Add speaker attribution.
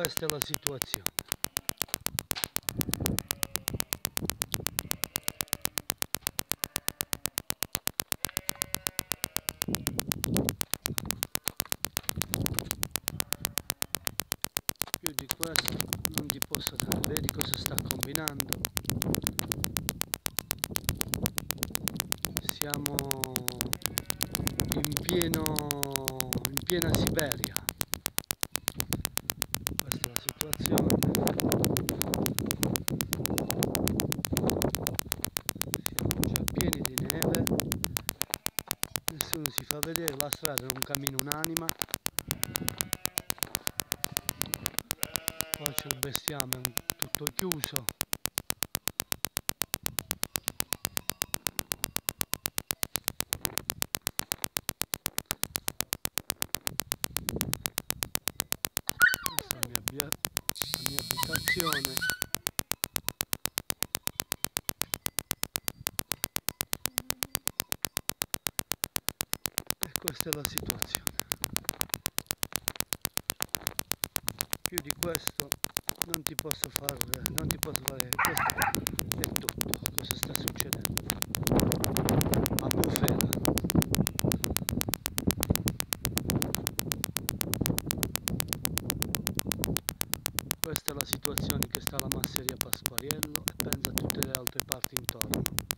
Speaker 1: questa è la situazione. Più di questo non ti posso dare. Vedi cosa sta combinando? Siamo in piena Siberia. Questa è la situazione. Siamo già pieni di neve. Nessuno si fa vedere, la strada non cammina un'anima. Qua c'è il bestiame tutto chiuso. Questa è la mia abitazione. E questa è la situazione. Più di questo non ti posso fare, questo è tutto. Cosa sta succedendo a Bufera. Questa è la situazione che sta alla masseria Pasquariello e pensa a tutte le altre parti intorno.